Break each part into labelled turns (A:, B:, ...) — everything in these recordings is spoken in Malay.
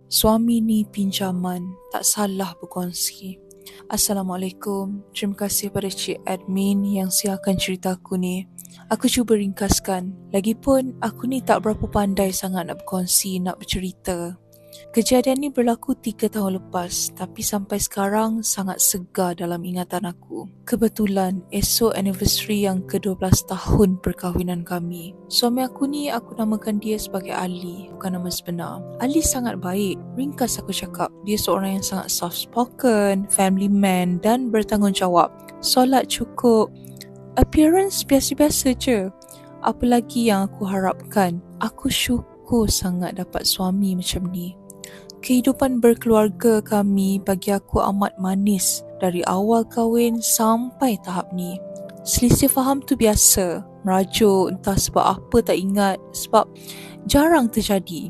A: Suami ni pinjaman, tak salah berkongsi. Assalamualaikum, terima kasih pada Cik Admin yang siarkan cerita aku ni. Aku cuba ringkaskan, lagipun aku ni tak berapa pandai sangat nak berkongsi, nak bercerita. Kejadian ni berlaku 3 tahun lepas, tapi sampai sekarang sangat segar dalam ingatan aku. Kebetulan esok anniversary yang ke-12 tahun perkahwinan kami. Suami aku ni aku namakan dia sebagai Ali, bukan nama sebenar. Ali sangat baik, ringkas aku cakap. Dia seorang yang sangat soft spoken, family man dan bertanggungjawab. Solat cukup, appearance biasa-biasa je. Apa lagi yang aku harapkan? Aku syukur sangat dapat suami macam ni. Kehidupan berkeluarga kami bagi aku amat manis dari awal kahwin sampai tahap ni. Selisih faham tu biasa, merajuk entah sebab apa tak ingat, sebab jarang terjadi.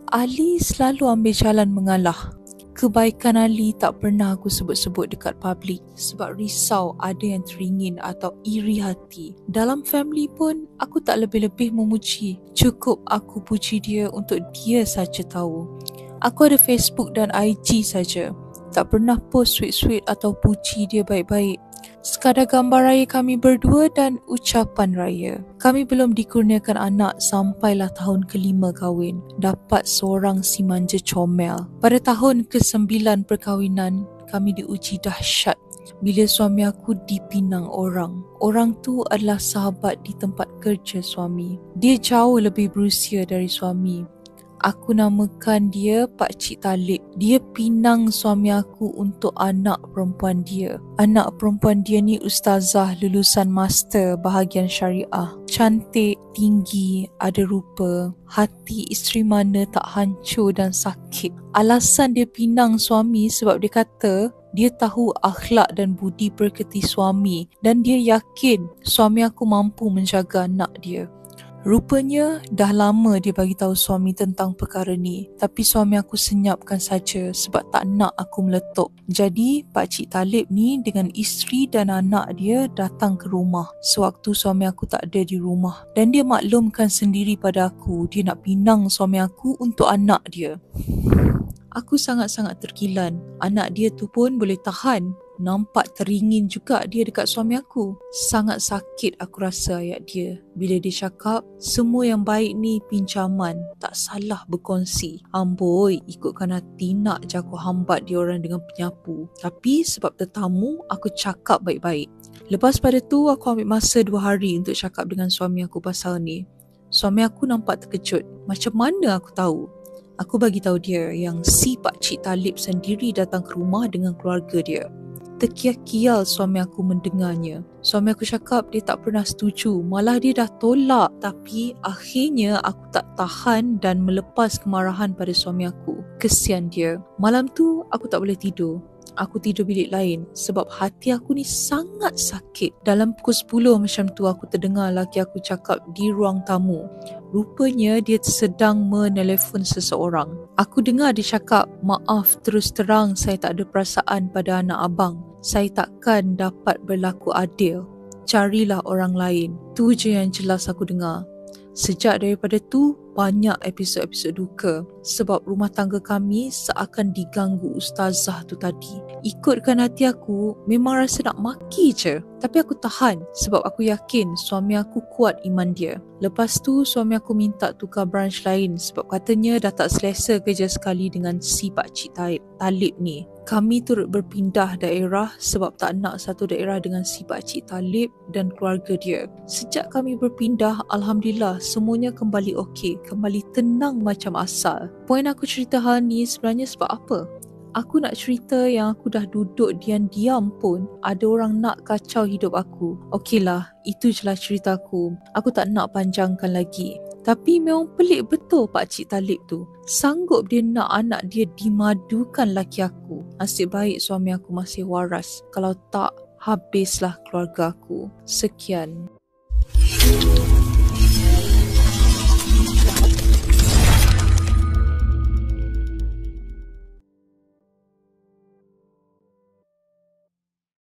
A: Ali selalu ambil jalan mengalah. Kebaikan Ali tak pernah aku sebut-sebut dekat publik sebab risau ada yang teringin atau iri hati. Dalam family pun aku tak lebih-lebih memuji. Cukup aku puji dia untuk dia saja tahu. Aku ada Facebook dan IG saja. Tak pernah post sweet-sweet atau puji dia baik-baik. Sekadar gambar raya kami berdua dan ucapan raya. Kami belum dikurniakan anak sampailah tahun ke-5 kahwin. Dapat seorang si manja comel. Pada tahun ke-9 perkahwinan, kami diuji dahsyat bila suami aku dipinang orang. Orang tu adalah sahabat di tempat kerja suami. Dia jauh lebih berusia dari suami. Aku namakan dia Pak Cik Talib. Dia pinang suami aku untuk anak perempuan dia. Anak perempuan dia ni ustazah lulusan master bahagian syariah. Cantik, tinggi, ada rupa. Hati isteri mana tak hancur dan sakit. Alasan dia pinang suami sebab dia kata dia tahu akhlak dan budi pekerti suami dan dia yakin suami aku mampu menjaga anak dia. Rupanya dah lama dia bagi tahu suami tentang perkara ni, tapi suami aku senyapkan saja sebab tak nak aku meletup. Jadi Pak Cik Talib ni dengan isteri dan anak dia datang ke rumah sewaktu suami aku tak ada di rumah, dan dia maklumkan sendiri pada aku dia nak pinang suami aku untuk anak dia. Aku sangat-sangat terkilan. Anak dia tu pun boleh tahan. Nampak teringin juga dia dekat suami aku. Sangat sakit aku rasa ayat dia bila dia cakap semua yang baik ni pinjaman, tak salah berkongsi. Amboi, ikutkan hati nak je aku hambat dia orang dengan penyapu. Tapi sebab tetamu, aku cakap baik-baik. Lepas pada tu aku ambil masa 2 hari untuk cakap dengan suami aku pasal ni. Suami aku nampak terkejut. Macam mana aku tahu? Aku bagi tahu dia yang si Pak Cik Talib sendiri datang ke rumah dengan keluarga dia. Terkial-kial suami aku mendengarnya. Suami aku cakap dia tak pernah setuju, malah dia dah tolak. Tapi akhirnya aku tak tahan dan melepas kemarahan pada suami aku. Kesian dia. Malam tu aku tak boleh tidur. Aku tidur bilik lain sebab hati aku ni sangat sakit. Dalam pukul 10 macam tu aku terdengar laki aku cakap di ruang tamu. Rupanya dia sedang menelefon seseorang. Aku dengar dia cakap, maaf terus terang saya tak ada perasaan pada anak abang. Saya takkan dapat berlaku adil. Carilah orang lain. Tu je yang jelas aku dengar. Sejak daripada tu, banyak episod-episod duka sebab rumah tangga kami seakan diganggu ustazah tu tadi. Ikutkan hati aku, memang rasa nak maki je. Tapi aku tahan sebab aku yakin suami aku kuat iman dia. Lepas tu suami aku minta tukar branch lain sebab katanya dah tak selesa kerja sekali dengan si Pak Cik Talib ni. Kami turut berpindah daerah sebab tak nak satu daerah dengan si Pak Cik Talib dan keluarga dia. Sejak kami berpindah, Alhamdulillah semuanya kembali okey, kembali tenang macam asal. Poin aku cerita hal ni sebenarnya sebab apa? Aku nak cerita yang aku dah duduk diam-diam pun ada orang nak kacau hidup aku. Okeylah, itu je lah cerita aku. Aku tak nak panjangkan lagi. Tapi memang pelik betul Pak Cik Talib tu. Sanggup dia nak anak dia dimadukan laki aku. Nasib baik suami aku masih waras. Kalau tak, habislah keluarga aku. Sekian.